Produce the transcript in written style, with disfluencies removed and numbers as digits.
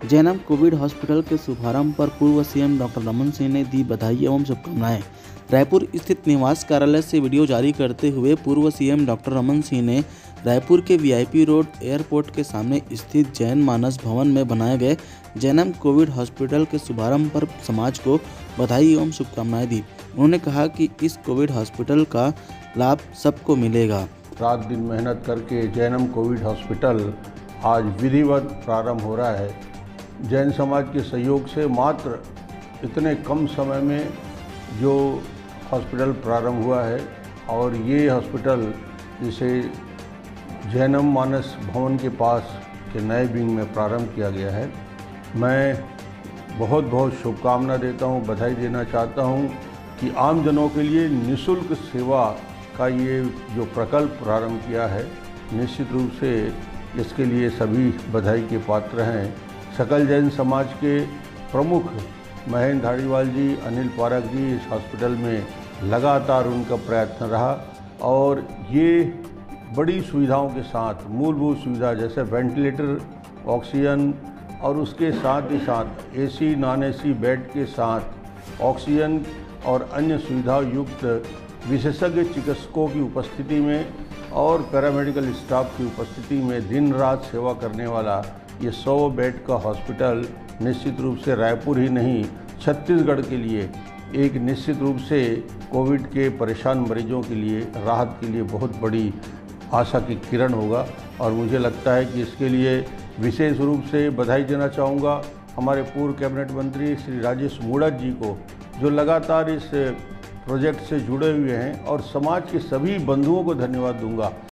Jainam Covid hospital के शुभारंभ पर पूर्व सीएम डॉक्टर रमन सिंह ने दी बधाई एवं शुभकामनाएं। रायपुर स्थित निवास कार्यालय से वीडियो जारी करते हुए पूर्व सीएम डॉक्टर रमन सिंह ने रायपुर के वीआईपी रोड एयरपोर्ट के सामने स्थित जैन मानस भवन में बनाए गए जैनम कोविड हॉस्पिटल के शुभारंभ पर समाज को बधाई एवं शुभकामनाएं दी। उन्होंने कहा कि इस कोविड हॉस्पिटल का लाभ सबको मिलेगा। रात दिन मेहनत करके जैनम कोविड हॉस्पिटल आज विधिवत प्रारंभ हो रहा है। जैन समाज के सहयोग से मात्र इतने कम समय में जो हॉस्पिटल प्रारंभ हुआ है और ये हॉस्पिटल जिसे जैनम मानस भवन के पास के नए विंग में प्रारंभ किया गया है, मैं बहुत बहुत शुभकामना देता हूँ, बधाई देना चाहता हूँ कि आम जनों के लिए निःशुल्क सेवा का ये जो प्रकल्प प्रारंभ किया है, निश्चित रूप से इसके लिए सभी बधाई के पात्र हैं। सकल जैन समाज के प्रमुख महेंद्र धारीवाल जी, अनिल पारक जी इस हॉस्पिटल में लगातार उनका प्रयत्न रहा और ये बड़ी सुविधाओं के साथ मूलभूत सुविधा जैसे वेंटिलेटर, ऑक्सीजन और उसके साथ ही साथ एसी नॉन एसी बेड के साथ ऑक्सीजन और अन्य सुविधा युक्त विशेषज्ञ चिकित्सकों की उपस्थिति में और पैरामेडिकल स्टाफ की उपस्थिति में दिन रात सेवा करने वाला ये 100 बेड का हॉस्पिटल निश्चित रूप से रायपुर ही नहीं छत्तीसगढ़ के लिए एक निश्चित रूप से कोविड के परेशान मरीजों के लिए राहत के लिए बहुत बड़ी आशा की किरण होगा। और मुझे लगता है कि इसके लिए विशेष रूप से बधाई देना चाहूँगा हमारे पूर्व कैबिनेट मंत्री श्री राजेश मूणत जी को, जो लगातार इस प्रोजेक्ट से जुड़े हुए हैं, और समाज के सभी बंधुओं को धन्यवाद दूंगा